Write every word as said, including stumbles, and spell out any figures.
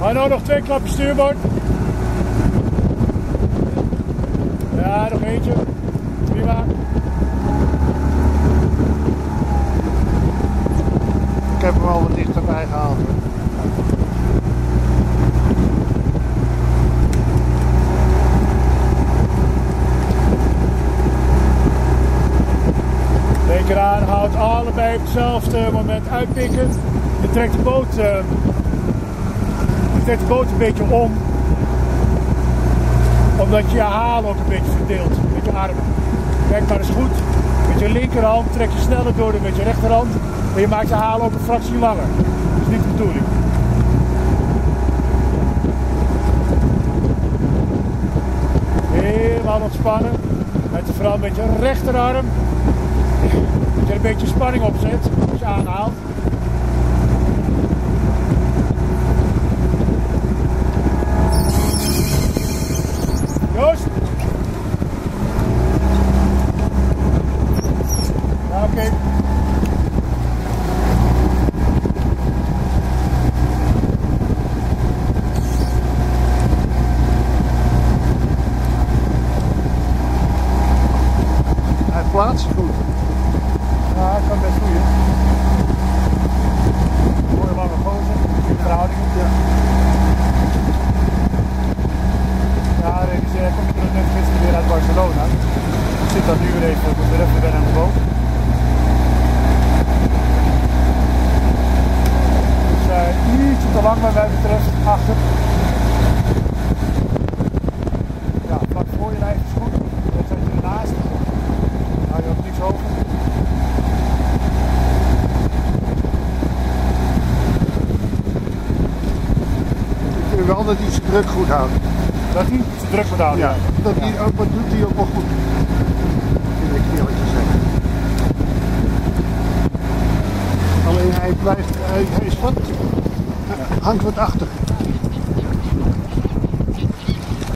Maar nou nog twee klappen stuurbord. Ja, nog eentje. Prima. Ik heb hem al wat dichterbij gehaald. Denk eraan, houd allebei op hetzelfde moment uitpikken. Je trekt de boot, uh, je trekt de boot een beetje om. Omdat je je haal ook een beetje verdeelt met je armen. Kijk maar eens goed. Met je linkerhand trek je sneller door dan met je rechterhand. En je maakt je haal ook een fractie langer. Dat is niet de bedoeling. Helemaal ontspannen. Met vooral met je rechterarm. Dat je er een beetje spanning op zet als je aanhaalt. Joost! Ja, oké. Okay. Hij plaatst goed. Ja, ik kan best goeie. Mooie lange gozer, in verhouding. Ja. Ja, realiseer, kom ik er net gisteren weer uit Barcelona. Ik zit dan nu weer even, ik moet weer even wennen aan de boot. Dus uh, ietsje te lang wat mij betreft, achter. Ja, vlak voor je rijdt is goed. Dan zet je ernaast. Dan hou je ook niks over. Ik wil wel dat hij zijn druk goed houdt. Dat hij zijn druk moet houden. Ja, dat hij ook, wat doet hij ook wel goed. Dat wil ik eerlijk zeggen. Alleen hij blijft, hij, hij is wat, hij hangt wat achter.